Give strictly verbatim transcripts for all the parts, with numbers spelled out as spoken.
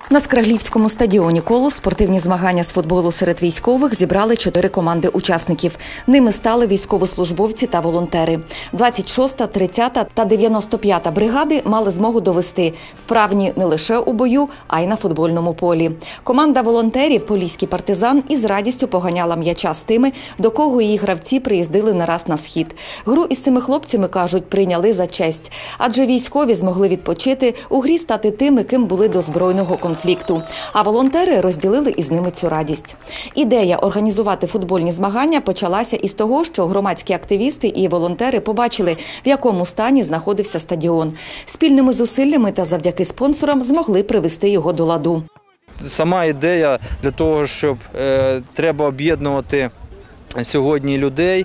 На Скраглівському стадіоні «Колос» спортивні змагання з футболу серед військових зібрали чотири команди учасників. Ними стали військовослужбовці та волонтери. двадцять шоста, тридцята та дев'яносто п'ята бригади мали змогу довести вправні не лише у бою, а й на футбольному полі. Команда волонтерів «Поліський партизан» із радістю поганяла м'яча з тими, до кого її гравці приїздили не раз на схід. Гру із цими хлопцями, кажуть, прийняли за честь. Адже військові змогли відпочити, у грі стати тими, ким були до збройного конфлікту. конфлікту, а волонтери розділили із ними цю радість. Ідея організувати футбольні змагання почалася із того, що громадські активісти і волонтери побачили, в якому стані знаходився стадіон. Спільними зусиллями та завдяки спонсорам змогли привести його до ладу. Сама ідея для того, щоб е, треба об'єднувати сьогодні людей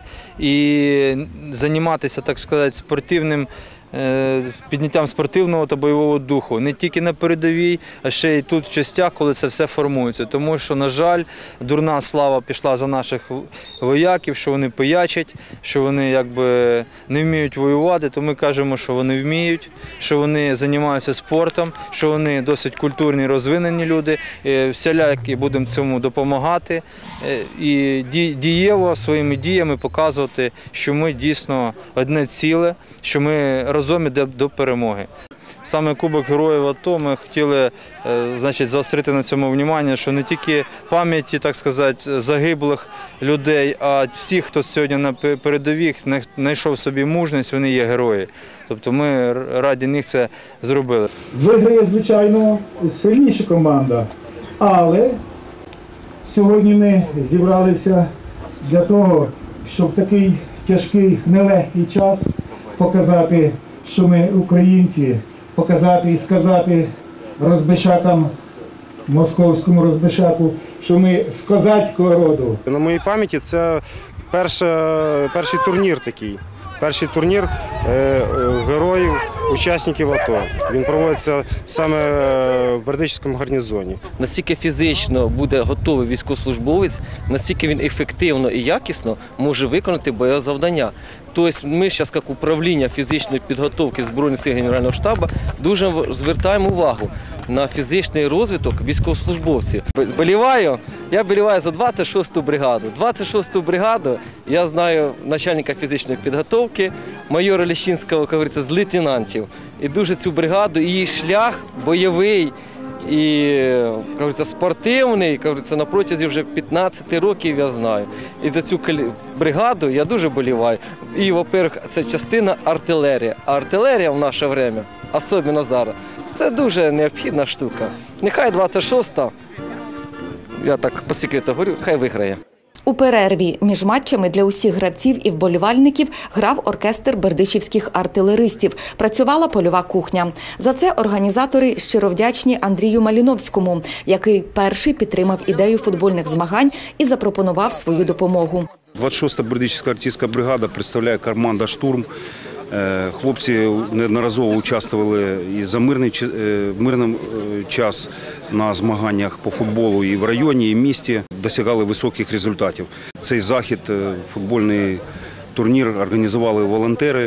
і займатися, так сказати, спортивним підняттям спортивного та бойового духу. Не тільки на передовій, а ще й тут в частях, коли це все формується. Тому що, на жаль, дурна слава пішла за наших вояків, що вони пиячать, що вони якби не вміють воювати, то ми кажемо, що вони вміють, що вони займаються спортом, що вони досить культурні, розвинені люди. Всілякі будемо цьому допомагати і дієво своїми діями показувати, що ми дійсно одне ціле, що ми разом йде до перемоги. Саме Кубок Героїв АТО ми хотіли, значить, заострити на цьому увагу, що не тільки пам'яті, так сказати, загиблих людей, а всі, хто сьогодні на передовій знайшов собі мужність, вони є герої. Тобто ми раді них це зробили. Виграє, звичайно, сильніша команда, але сьогодні ми зібралися для того, щоб в такий тяжкий, нелегкий час показати, що ми українці, показати і сказати розбишакам, московському розбишаку, що ми з козацького роду. На моїй пам'яті це перша, перший турнір такий. Перший турнір е, героїв, учасників АТО. Він проводиться саме в Бердичівському гарнізоні. Наскільки фізично буде готовий військовослужбовець, наскільки він ефективно і якісно може виконати бойове завдання. Тобто ми зараз, як управління фізичної підготовки Збройних сил Генерального штабу, дуже звертаємо увагу на фізичний розвиток військовослужбовців. Боліваю, я боліваю за двадцять шосту бригаду. двадцять шосту бригаду я знаю начальника фізичної підготовки, майора Ліщинського, як говориться, з лейтенантів. І дуже цю бригаду, і її шлях бойовий, і, як говориться, спортивний, як говориться, на протязі вже п'ятнадцяти років я знаю. І за цю бригаду я дуже боліваю. І, во-первых, це частина артилерії. А артилерія в наше время, особливо зараз, це дуже необхідна штука. Нехай двадцять шоста, я так по секрету говорю, хай виграє. У перерві між матчами для усіх гравців і вболівальників грав оркестр бердичівських артилеристів. Працювала польова кухня. За це організатори щиро вдячні Андрію Маліновському, який перший підтримав ідею футбольних змагань і запропонував свою допомогу. двадцять шоста Бердичівська артилерійська бригада представляє команда «Штурм». Хлопці неодноразово участвували і за мирний, мирний час на змаганнях по футболу і в районі, і в місті, досягали високих результатів. Цей захід, футбольний турнір, організували волонтери,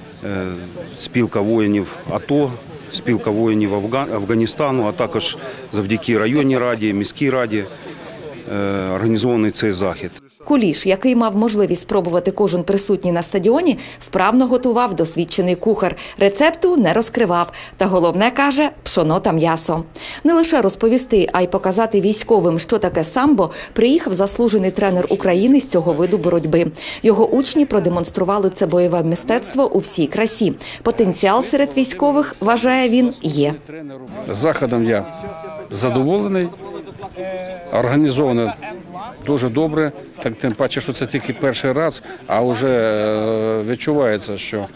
спілка воїнів АТО, спілка воїнів Афганістану, а також завдяки районній раді, міській раді організований цей захід. Куліш, який мав можливість спробувати кожен присутній на стадіоні, вправно готував досвідчений кухар. Рецепту не розкривав. Та головне, каже, пшоно та м'ясо. Не лише розповісти, а й показати військовим, що таке самбо, приїхав заслужений тренер України з цього виду боротьби. Його учні продемонстрували це бойове мистецтво у всій красі. Потенціал серед військових, вважає він, є. Заходом я задоволений, організовано дуже добре, так тим паче, що це тільки перший раз, а вже відчувається, що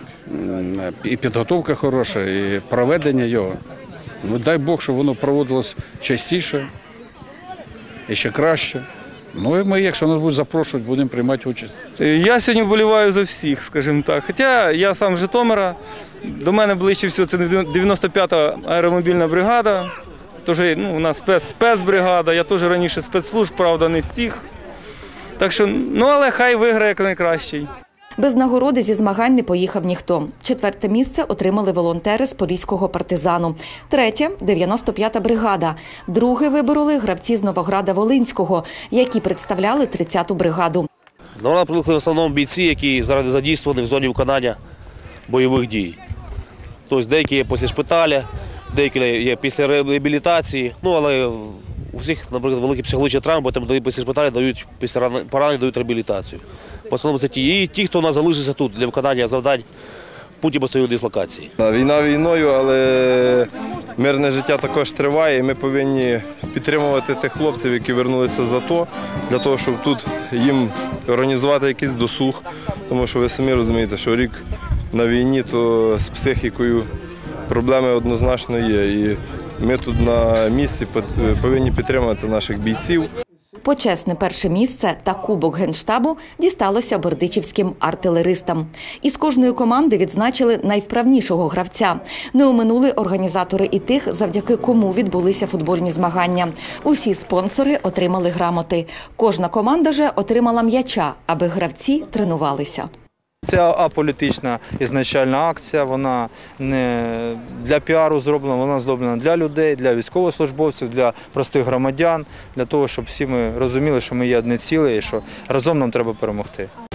і підготовка хороша, і проведення його. Ну, дай Бог, щоб воно проводилось частіше і ще краще. Ну і ми, якщо нас будуть запрошувати, будемо приймати участь. Я сьогодні вболіваю за всіх, скажімо так. Хоча я сам з Житомира, до мене ближче всього це дев'яносто п'ята аеромобільна бригада. Тож, ну, у нас спец, спецбригада, я теж раніше спецслужб, правда, не з тих. Так що, ну, але хай виграє як найкращий. Без нагороди зі змагань не поїхав ніхто. Четверте місце отримали волонтери з Поліського партизану. Третє – дев'яносто п'ята бригада. Друге вибороли гравці з Новограда-Волинського, які представляли тридцяту бригаду. До нас приїхали в основному бійці, які зараз задійствовані в зоні виконання бойових дій. Тобто деякі є після шпиталя, деякі є після реабілітації, ну але у всіх, наприклад, великі психологічні травми, тому після шпиталя дають, після поранень дають реабілітацію. В основному це ті, і ті, хто у нас залишився тут для виконання завдань в пункті постійної дислокації. Війна війною, але мирне життя також триває, і ми повинні підтримувати тих хлопців, які вернулися з АТО, для того, щоб тут їм організувати якийсь досуг, тому що ви самі розумієте, що рік на війні, то з психікою проблеми однозначно є, і ми тут на місці повинні підтримувати наших бійців. Почесне перше місце та кубок Генштабу дісталося бердичівським артилеристам. Із кожної команди відзначили найвправнішого гравця. Не оминули організатори і тих, завдяки кому відбулися футбольні змагання. Усі спонсори отримали грамоти. Кожна команда же отримала м'яча, аби гравці тренувалися. Це аполітична ізначальна акція, вона не для піару зроблена, вона зроблена для людей, для військовослужбовців, для простих громадян, для того, щоб всі ми розуміли, що ми є одне ціле і що разом нам треба перемогти.